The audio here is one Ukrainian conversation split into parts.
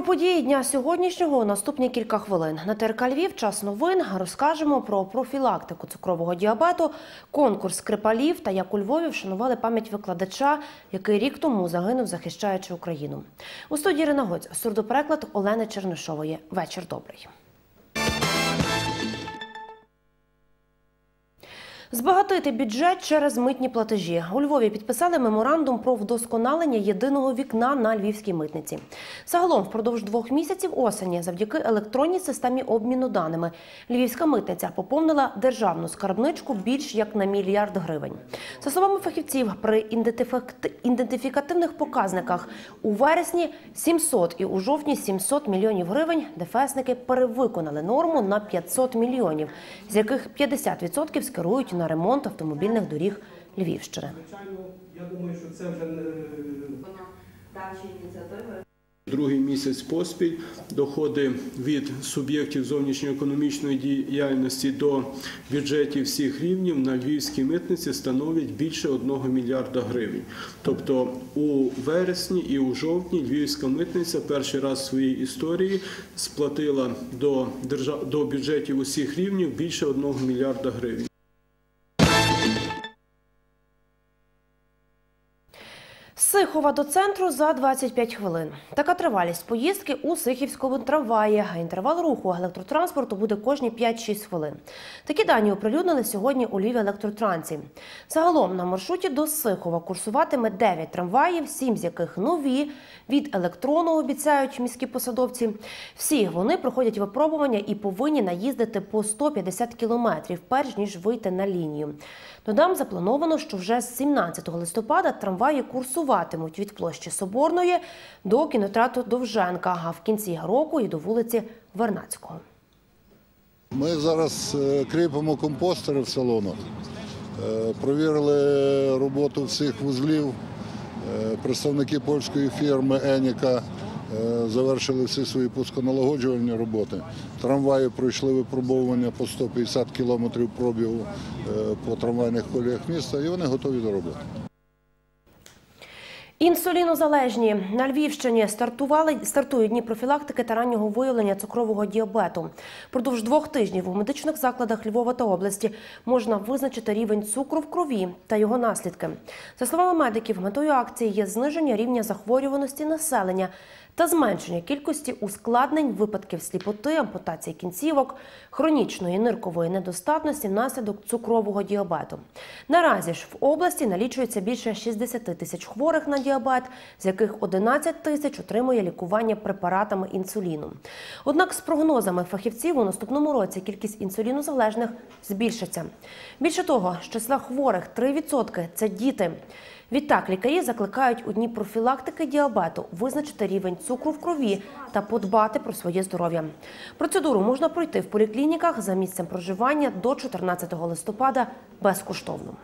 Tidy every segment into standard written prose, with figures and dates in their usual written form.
Про події дня сьогоднішнього наступні кілька хвилин. На ТРК Львів «Час новин» розкажемо про профілактику цукрового діабету, конкурс Скрипалів та як у Львові вшанували пам'ять викладача, який рік тому загинув, захищаючи Україну. У студії Ірина Гоць, сурдопереклад Олени Чернишової. Вечір добрий. Збагатити бюджет через митні платежі. У Львові підписали меморандум про вдосконалення єдиного вікна на львівській митниці. Загалом, впродовж 2 місяців осені, завдяки електронній системі обміну даними, львівська митниця поповнила державну скарбничку більш як на 1 мільярд гривень. За словами фахівців, при ідентифікативних показниках у вересні 700 і у жовтні 700 мільйонів гривень ДФСники перевиконали норму на 500 мільйонів, з яких 50% скерують на ремонт автомобільних доріг Львівщини. Звичайно, я думаю, що це вже далі ініціативи. Другий місяць поспіль доходи від суб'єктів зовнішньоекономічної діяльності до бюджетів всіх рівнів на львівській митниці становить більше 1 мільярда гривень. Тобто у вересні і у жовтні львівська митниця перший раз в своїй історії сплатила до бюджетів усіх рівнів більше 1 мільярда гривень. З Сихова до центру за 25 хвилин. Така тривалість поїздки у Сихівському трамваї. Інтервал руху електротранспорту буде кожні 5-6 хвилин. Такі дані оприлюднили сьогодні у Львів Електротрансі. Загалом на маршруті до Сихова курсуватиме 9 трамваїв, 7 з яких нові, від електрону, обіцяють міські посадовці. Всі вони проходять випробування і повинні наїздити по 150 кілометрів, перш ніж вийти на лінію. Додам, заплановано, що вже з 17 листопада трамваї курсуватимуть від площі Соборної до кінотеатру Довженка, а в кінці року і до вулиці Вернадського. Ми зараз кріпимо компостери в салонах, провірили роботу всіх вузлів. Представники польської фірми «Еніка» завершили всі свої пусконалагоджувальні роботи. Трамваї пройшли випробовування по 150 кілометрів пробігу по трамвайних коліях міста і вони готові до роботи. Інсулінозалежні. На Львівщині стартують дні профілактики та раннього виявлення цукрового діабету. Продовж 2 тижнів у медичних закладах Львова та області можна визначити рівень цукру в крові та його наслідки. За словами медиків, метою акції є зниження рівня захворюваності населення та зменшення кількості ускладнень, випадків сліпоти, ампутації кінцівок, хронічної ниркової недостатності внаслідок цукрового діабету. Наразі ж в області налічується більше 60 тисяч хворих на діабет, з яких 11 тисяч отримує лікування препаратами інсуліну. Однак з прогнозами фахівців у наступному році кількість інсулінозалежних збільшиться. Більше того, з числа хворих 3% – це діти. Відтак, лікарі закликають у дні профілактики діабету визначити рівень цукру в крові та подбати про своє здоров'я. Процедуру можна пройти в поліклініках за місцем проживання до 14 листопада безкоштовно.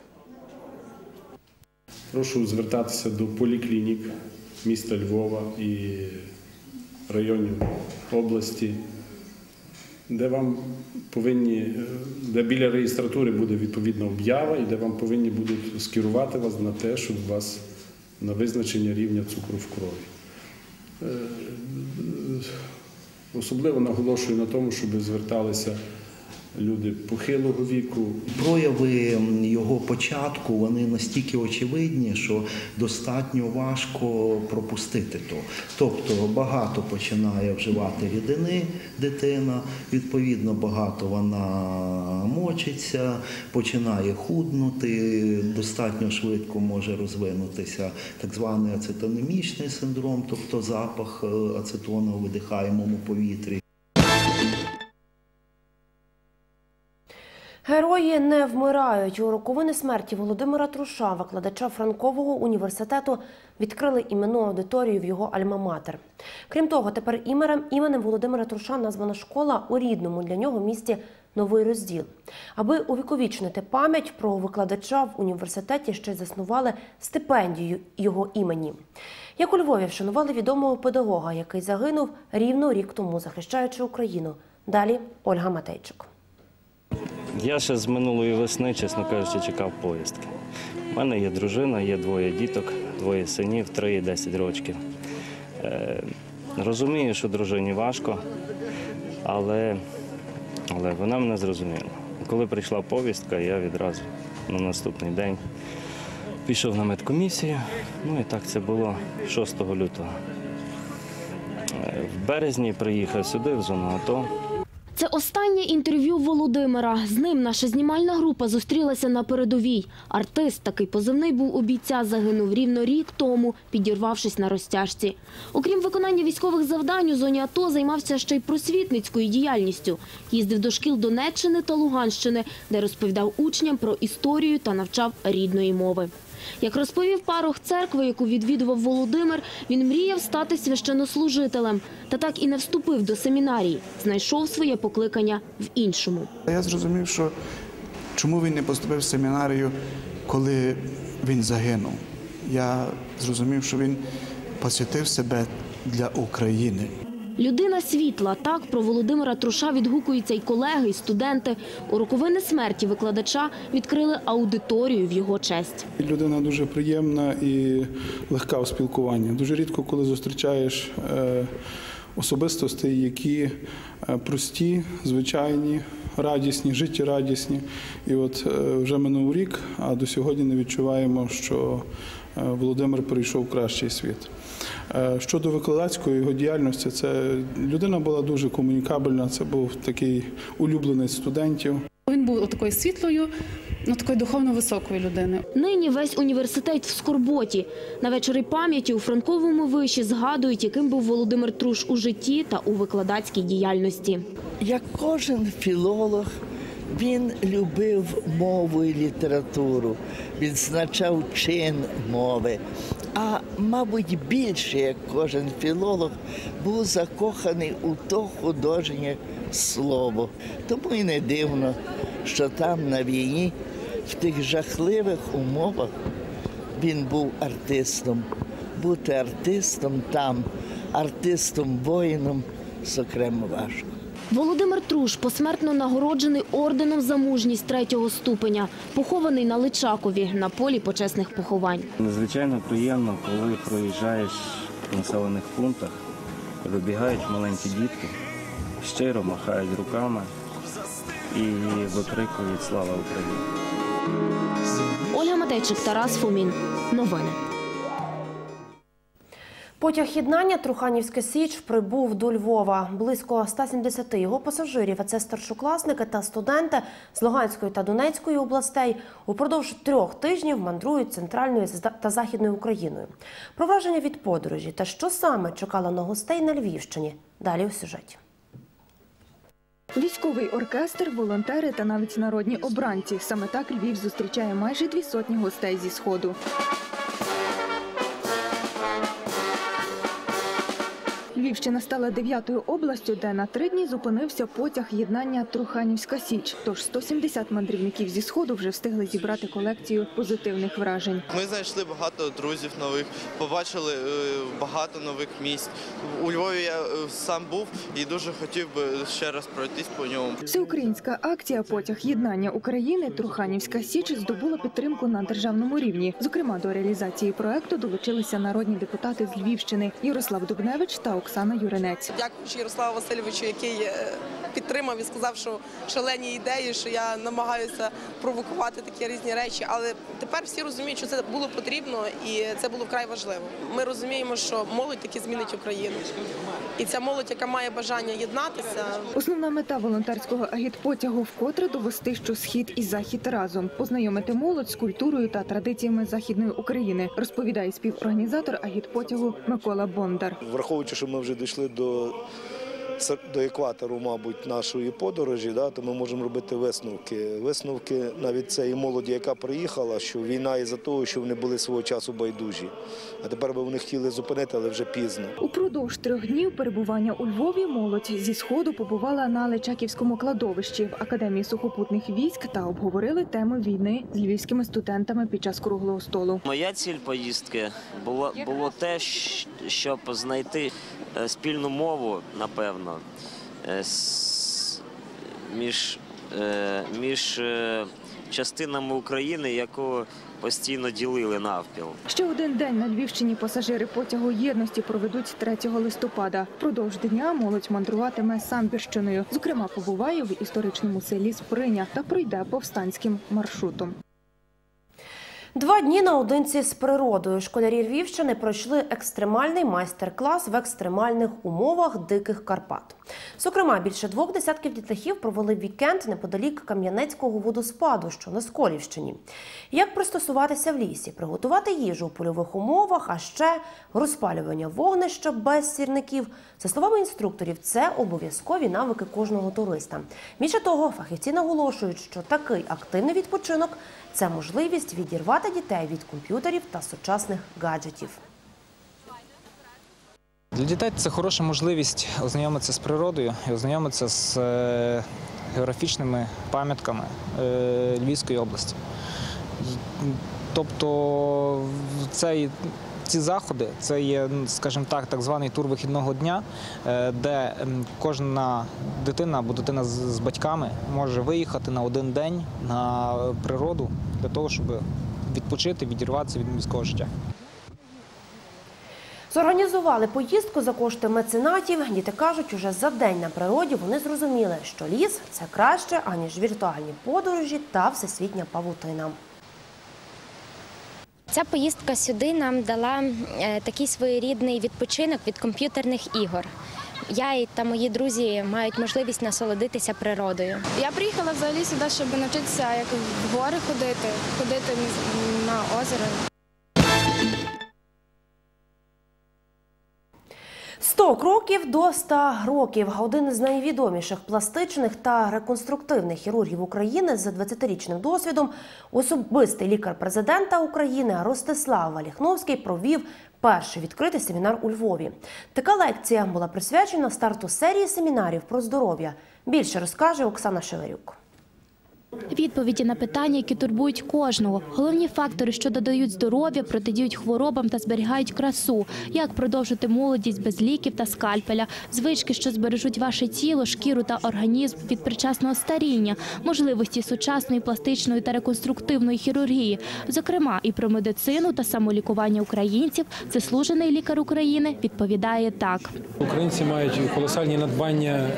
Прошу звертатися до поліклінік міста Львова і районів області, де біля реєстратури буде відповідна об'ява і де вам повинні будуть скерувати вас на те, щоб вас на визначення рівня цукру в крові. Особливо наголошую на тому, щоб зверталися люди похилого віку. Прояви його початку, вони настільки очевидні, що достатньо важко пропустити то. Тобто багато починає вживати рідини дитина, відповідно багато вона мочиться, починає худнути, достатньо швидко може розвинутися так званий ацетонемічний синдром, тобто запах ацетону у видихаємому повітрі. Герої не вмирають. У роковини смерті Володимира Труша, викладача Франкового університету, відкрили іменну аудиторію в його альма-матер. Крім того, тепер іменем Володимира Труша названа школа у рідному для нього місті Новий Розділ. Аби увіковічнити пам'ять про викладача в університеті, ще й заснували стипендію його імені. Як у Львові вшанували відомого педагога, який загинув рівно рік тому, захищаючи Україну. Далі Ольга Матейчук. Я ще з минулої весни, чесно кажучи, чекав поїздки. У мене є дружина, є 2 діток, 2 синів, 3 і 10 років. Розумію, що дружині важко, але вона мене зрозуміла. Коли прийшла повістка, я відразу на наступний день пішов на медкомісію. Ну і так це було 6 лютого. В березні приїхав сюди, в зону АТО. Це останнє інтерв'ю Володимира. З ним наша знімальна група зустрілася на передовій. Артист, такий позивний був у бійця, загинув рівно рік тому, підірвавшись на розтяжці. Окрім виконання військових завдань, у зоні АТО займався ще й просвітницькою діяльністю. Їздив до шкіл Донеччини та Луганщини, де розповідав учням про історію та навчав рідної мови. Як розповів парох церкви, яку відвідував Володимир, він мріяв стати священнослужителем. Та так і не вступив до семінарії. Знайшов своє покликання в іншому. Я зрозумів, що чому він не поступив в семінарію, коли він загинув. Я зрозумів, що він посвятив себе для України. Людина світла. Так про Володимира Труша відгукуються й колеги, й студенти. У роковини смерті викладача відкрили аудиторію в його честь. Людина дуже приємна і легка у спілкуванні. Дуже рідко, коли зустрічаєш особистостей, які прості, звичайні, радісні, життєрадісні. І от вже минув рік, а до сьогодні не відчуваємо, що Володимир перейшов в кращий світ. Щодо викладацької його діяльності, це людина була дуже комунікабельна, це був такий улюбленець студентів. Він був такою світлою, такою духовно високою людиною. Нині весь університет в скорботі. На вечорі пам'яті у Франковому виші згадують, яким був Володимир Труш у житті та у викладацькій діяльності. Як кожен філолог, він любив мову і літературу, відзначав чин мови. А, мабуть, більше, як кожен філолог, був закоханий у то художнє слово. Тому і не дивно, що там на війні, в тих жахливих умовах, він був артистом. Бути артистом там, артистом-воїном, зокрема, важко. Володимир Труш посмертно нагороджений орденом за мужність 3-го ступеня, похований на Личакові на полі почесних поховань. Надзвичайно приємно, коли проїжджаєш в населених пунктах, вибігають маленькі дітки, щиро махають руками і викрикують «Слава Україні!». Ольга Матейчик, Тарас Фомін. Новини. Потяг єднання Труханівська Січ прибув до Львова. Близько 170 його пасажирів, а це старшокласники та студенти з Луганської та Донецької областей, упродовж 3 тижнів мандрують центральною та західною Україною. Про враження від подорожі та що саме чекало на гостей на Львівщині – далі у сюжеті. Військовий оркестр, волонтери та навіть народні обранці. Саме так Львів зустрічає майже 200 гостей зі Сходу. Львівщина стала 9-ю областю, де на 3 дні зупинився потяг єднання Труханівська Січ. Тож 170 мандрівників зі Сходу вже встигли зібрати колекцію позитивних вражень. Ми знайшли багато друзів нових, побачили багато нових місць. У Львові я сам був і дуже хотів би ще раз пройтись по ньому. Всеукраїнська акція «Потяг єднання України» Труханівська Січ здобула підтримку на державному рівні. Зокрема, до реалізації проекту долучилися народні депутати з Львівщини Ярослав Дубневич та Оксана Юринець. Дякуючи Ярославу Васильовичу, який підтримав і сказав, що шалені ідеї, що я намагаюся провокувати такі різні речі. Але тепер всі розуміють, що це було потрібно і це було вкрай важливо. Ми розуміємо, що молодь таки змінить Україну. І ця молодь, яка має бажання єднатися. Основна мета волонтерського агітпотягу – вкотре довести, що Схід і Захід разом. Познайомити молодь з культурою та традиціями Західної України, розповідає співорганізатор агітпотягу Микола Бондар. Враховуючи, що ми вже дійшли до екватору, мабуть, нашої подорожі, то ми можемо робити висновки. Висновки навіть цієї молоді, яка приїхала, що війна із-за того, що вони були свого часу байдужі. А тепер би вони хотіли зупинити, але вже пізно. Упродовж 3 днів перебування у Львові молодь зі Сходу побувала на Личаківському кладовищі в Академії сухопутних військ та обговорили теми війни з львівськими студентами під час круглого столу. Моя ціль поїздки було те, щоб знайти спільну мову, напевно, між між частинами України, яку постійно ділили навпіл. Ще один день на Львівщині пасажири потягу єдності проведуть 3 листопада. Впродовж дня молодь мандруватиме Самбірщиною. Зокрема, побуває в історичному селі Сприня та пройде повстанським маршрутом. 2 дні наодинці з природою. Школярі Львівщини пройшли екстремальний майстер-клас в екстремальних умовах Диких Карпат. Зокрема, більше 2 десятків дітлахів провели вікенд неподалік Кам'янецького водоспаду, що на Сколівщині. Як пристосуватися в лісі, приготувати їжу у польових умовах, а ще розпалювання вогнища без сірників. За словами інструкторів, це обов'язкові навики кожного туриста. Більше того, фахівці наголошують, що такий активний відпочинок – це можливість відірвати дітей від комп'ютерів та сучасних гаджетів. Для дітей це хороша можливість ознайомитися з природою і ознайомитися з географічними пам'ятками Львівської області. Тобто ці заходи – це є, скажімо так званий тур вихідного дня, де кожна дитина або дитина з батьками може виїхати на один день на природу для того, щоб відпочити, відірватися від міського життя. Зорганізували поїздку за кошти меценатів. Діти кажуть, уже за день на природі вони зрозуміли, що ліс – це краще, аніж віртуальні подорожі та всесвітня павутина. Ця поїздка сюди нам дала такий своєрідний відпочинок від комп'ютерних ігор. Я та мої друзі мають можливість насолодитися природою. Я приїхала взагалі сюди, щоб навчитися, як в гори ходити на озеро. 100 кроків до 100 років. Один із найвідоміших пластичних та реконструктивних хірургів України з 20-річним досвідом, особистий лікар президента України Ростислав Валіхновський провів перший відкритий семінар у Львові. Така лекція була присвячена старту серії семінарів про здоров'я. Більше розкаже Оксана Шеверюк. Відповіді на питання, які турбують кожного. Головні фактори, що додають здоров'я, протидіють хворобам та зберігають красу. Як продовжити молодість без ліків та скальпеля. Звички, що збережуть ваше тіло, шкіру та організм від предчасного старіння. Можливості сучасної пластичної та реконструктивної хірургії. Зокрема, і про медицину та самолікування українців. Заслужений лікар України відповідає так. Українці мають колосальні надбання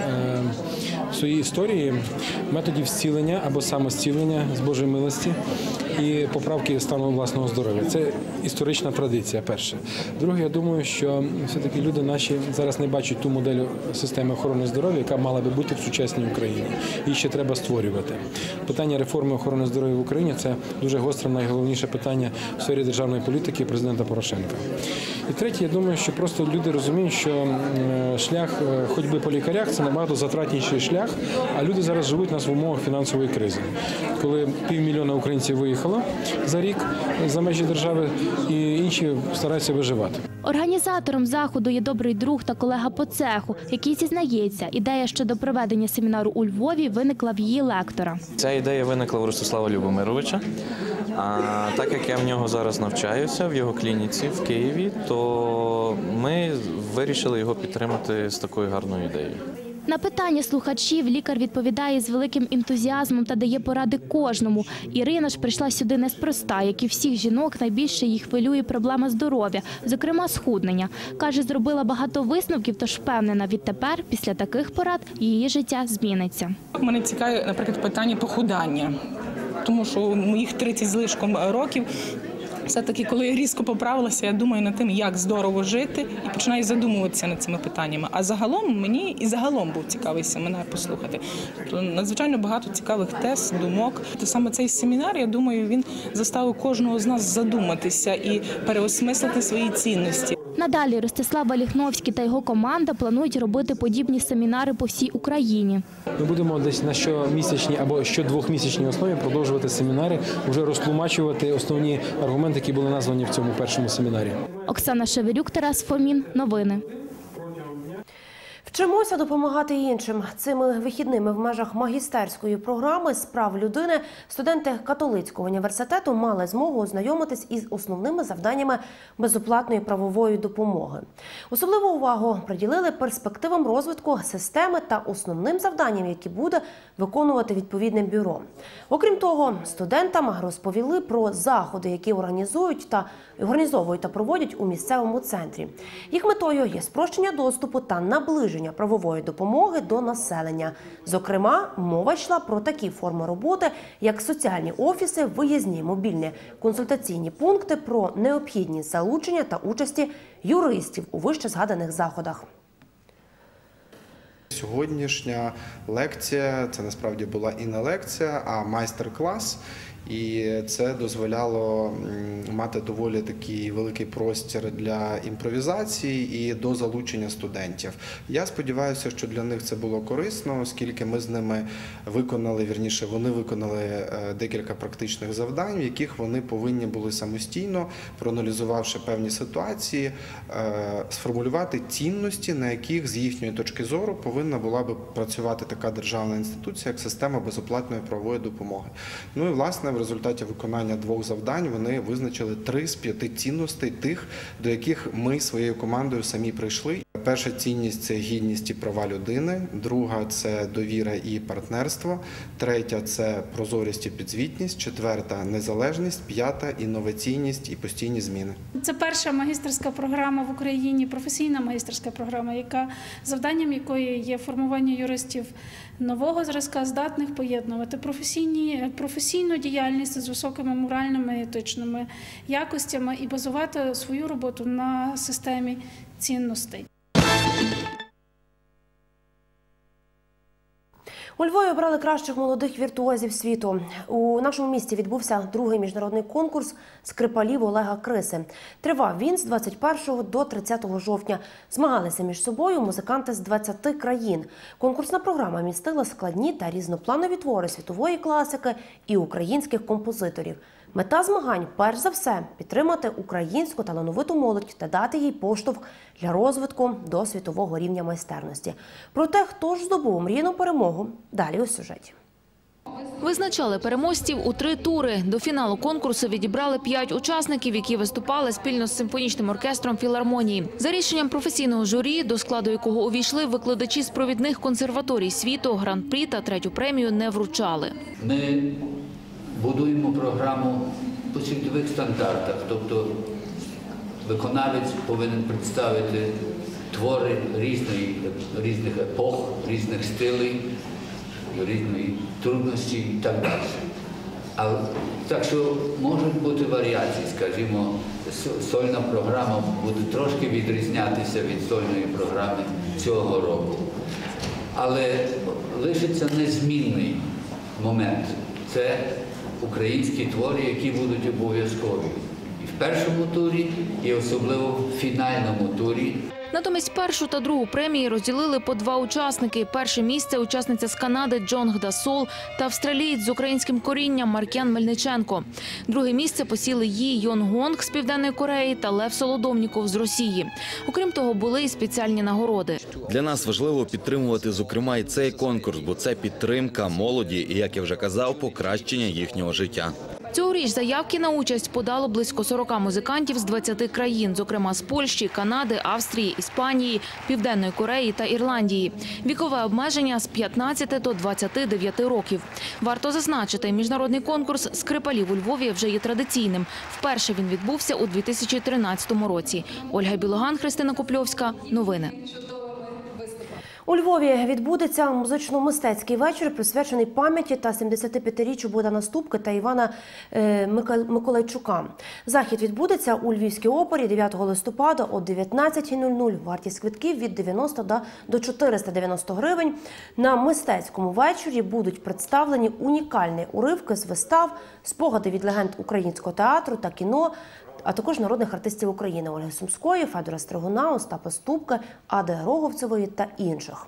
в своїй історії методів зцілення або самозцілення з Божої милості і поправки стану власного здоров'я. Це історична традиція, перше. Друге, я думаю, що все-таки люди наші зараз не бачать ту модель системи охорони здоров'я, яка мала би бути в сучасній Україні. Її ще треба створювати. Питання реформи охорони здоров'я в Україні – це дуже гостре, найголовніше питання в сфері державної політики президента Порошенка. І третє, я думаю, що просто люди розуміють, що шлях ходьби по лікарях – це набагато затратніший шлях, а люди зараз живуть нас в умовах фінансової кризи. Коли 500 000 українців виїхало за рік за межі держави, і інші стараються виживати. Організатором заходу є добрий друг та колега по цеху, який зізнається, ідея щодо проведення семінару у Львові виникла в її лектора. Ця ідея виникла у Ростислава Любомировича. А так як я в нього зараз навчаюся, в його клініці в Києві, то ми вирішили його підтримати з такою гарною ідеєю. На питання слухачів лікар відповідає з великим ентузіазмом та дає поради кожному. Ірина ж прийшла сюди неспроста, як і всіх жінок, найбільше їх хвилює проблема здоров'я, зокрема схуднення. Каже, зробила багато висновків, тож впевнена, відтепер, після таких порад, її життя зміниться. Мене цікавить, наприклад, питання похудання, тому що у моїх 30 з лишком років все-таки, коли я різко поправилася, я думаю над тим, як здорово жити, і починаю задумуватися над цими питаннями. А загалом мені і загалом був цікавий семінар послухати. Надзвичайно багато цікавих тез, думок. Саме цей семінар, я думаю, він заставив кожного з нас задуматися і переосмислити свої цінності. Надалі Ростислав Валіхновський та його команда планують робити подібні семінари по всій Україні. Ми будемо десь на щомісячній або щодвохмісячній основі продовжувати семінари, вже розтлумачувати основні аргументи, які були названі в цьому першому семінарі. Оксана Шеверюк, Тарас Фомін. Новини. Вчимося допомагати іншим. Цими вихідними в межах магістерської програми з прав людини студенти католицького університету мали змогу ознайомитись із основними завданнями безоплатної правової допомоги. Особливу увагу приділили перспективам розвитку системи та основним завданням, які буде виконувати відповідне бюро. Окрім того, студентам розповіли про заходи, які організовують та проводять у місцевому центрі. Їх метою є спрощення доступу та наближення правової допомоги до населення. Зокрема, мова йшла про такі форми роботи, як соціальні офіси, виїзні мобільні консультаційні пункти, про необхідність залучення та участі юристів у вище згаданих заходах. Сьогоднішня лекція – це насправді була і не лекція, а майстер-клас. І це дозволяло мати доволі такий великий простір для імпровізації і до залучення студентів. Я сподіваюся, що для них це було корисно, оскільки ми з ними вони виконали декілька практичних завдань, в яких вони повинні були самостійно, проаналізувавши певні ситуації, сформулювати цінності, на яких з їхньої точки зору повинна була би працювати така державна інституція, як система безоплатної правової допомоги. Ну і, власне, в результаті виконання 2 завдань вони визначили 3 з 5 цінностей тих, до яких ми своєю командою самі прийшли. Перша цінність – це гідність і права людини, друга – це довіра і партнерство, третя – це прозорість і підзвітність, четверта – незалежність, п'ята – інноваційність і постійні зміни. Це перша магістерська програма в Україні, професійна магістерська програма, завданням якої є формування юристів нового зразка, здатних поєднувати професійну діяльність з високими моральними і етичними якостями і базувати свою роботу на системі цінностей. У Львові обрали кращих молодих віртуозів світу. У нашому місті відбувся другий міжнародний конкурс скрипалів Олега Криси. Тривав він з 21 до 30 жовтня. Змагалися між собою музиканти з 20 країн. Конкурсна програма містила складні та різнопланові твори світової класики і українських композиторів. Мета змагань – перш за все – підтримати українську талановиту молодь та дати їй поштовх для розвитку до світового рівня майстерності. Про те, хто ж здобув омріяну перемогу – далі у сюжеті. Визначали переможців у 3 тури. До фіналу конкурсу відібрали 5 учасників, які виступали спільно з симфонічним оркестром філармонії. За рішенням професійного журі, до складу якого увійшли викладачі з провідних консерваторій світу, гран-прі та 3-ю премію не вручали. Ми будуємо програму по світових стандартах, тобто виконавець повинен представити твори різних епох, різних стилей, різної трудності і так далі. Так що можуть бути варіації, скажімо, сольна програма буде трошки відрізнятися від сольної програми цього року. Але лишиться незмінний момент – це українські твори, які будуть обов'язкові і в першому турі, і особливо в фінальному турі. Натомість 1-ю та 2-гу премії розділили по 2 учасники. Перше місце – учасниця з Канади Джонг Дасол та австралієць з українським корінням Марк'ян Мельниченко. Друге місце посіли Ї Йон Гонг з Південної Кореї та Лев Солодовніков з Росії. Окрім того, були і спеціальні нагороди. Для нас важливо підтримувати, зокрема, і цей конкурс, бо це підтримка молоді і, як я вже казав, покращення їхнього життя. Цьогоріч заявки на участь подало близько 40 музикантів з 20 країн, зокрема з Польщі, Канади, Австрії, Іспанії, Південної Кореї та Ірландії. Вікове обмеження – з 15 до 29 років. Варто зазначити, міжнародний конкурс скрипалів у Львові вже є традиційним. Вперше він відбувся у 2013 році. Ольга Білоган, Христина Купльовська. Новини. У Львові відбудеться музично-мистецький вечір, присвячений пам'яті та 75-річчю Богдана Ступки та Івана Миколайчука. Захід відбудеться у Львівській опері 9 листопада о 19:00. Вартість квитків від 90 до 490 гривень. На мистецькому вечорі будуть представлені унікальні уривки з вистав, спогади від легенд українського театру та кіно, а також народних артистів України – Ольги Сумської, Федора Стригуна, Остапа Ступки, Ади Роговцевої та інших.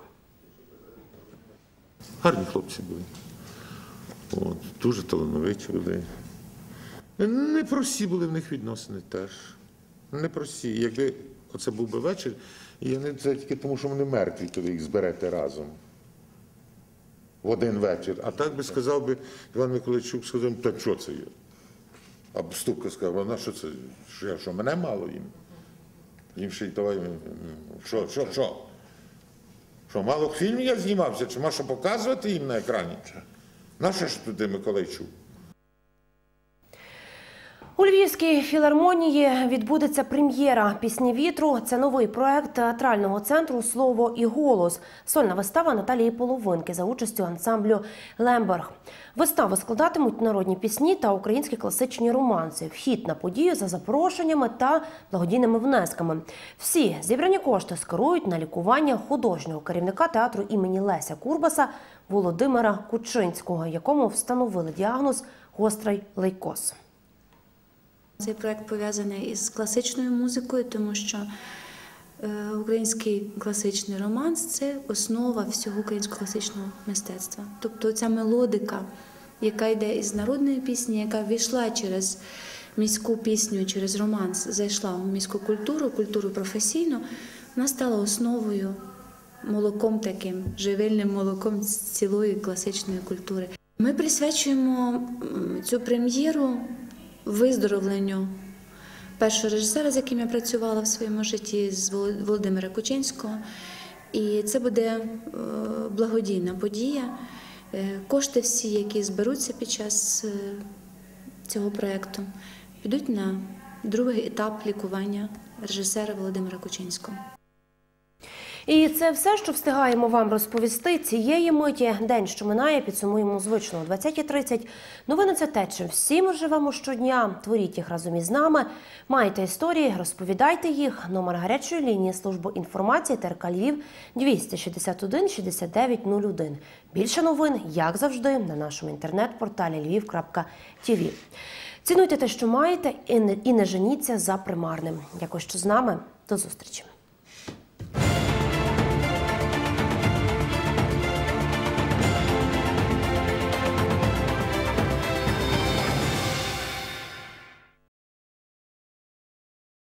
Гарні хлопці були. Дуже талановиті люди. Непрості були в них відносини теж. Непрості. Якби Оце був би вечір. І це тільки тому, що вони мертві, коли їх зберете разом. В один вечір. А так би сказав би, Іван Миколайчук сказав, та що це є? А Ступка сказав, вона що це? Що, мене мало їм? Їм ще й давай, що, мало фільмів я знімався? Чи що показувати їм на екрані? Нащо ж туди Миколайчук? У Львівській філармонії відбудеться прем'єра «Пісні вітру». Це новий проект театрального центру «Слово і голос». Сольна вистава Наталії Половинки за участю ансамблю «Лемберг». Виставу складатимуть народні пісні та українські класичні романси. Вхід на подію за запрошеннями та благодійними внесками. Всі зібрані кошти скерують на лікування художнього керівника театру імені Леся Курбаса Володимира Кучинського, якому встановили діагноз «гострий лейкоз». Цей проект пов'язаний із класичною музикою, тому що український класичний романс – це основа всього українського класичного мистецтва. Тобто ця мелодика, яка йде із народної пісні, яка війшла через міську пісню, через романс, зайшла в міську культуру професійну, вона стала основою, молоком таким, живильним молоком цілої класичної культури. Ми присвячуємо цю прем'єру виздоровленню першого режисера, з яким я працювала в своєму житті, з Володимира Кучинського. І це буде благодійна подія. Кошти всі, які зберуться під час цього проєкту, підуть на другий етап лікування режисера Володимира Кучинського. І це все, що встигаємо вам розповісти цієї миті. День, що минає, підсумуємо звично о 20:30. Новини – це те, чим всі ми живемо щодня. Творіть їх разом із нами. Маєте історії, розповідайте їх. Номер гарячої лінії служби інформації ТРК Львів 261 69 01. Більше новин, як завжди, на нашому інтернет-порталі lviv.tv. Цінуйте те, що маєте, і не женіться за примарним. Дякую, що з нами. До зустрічі.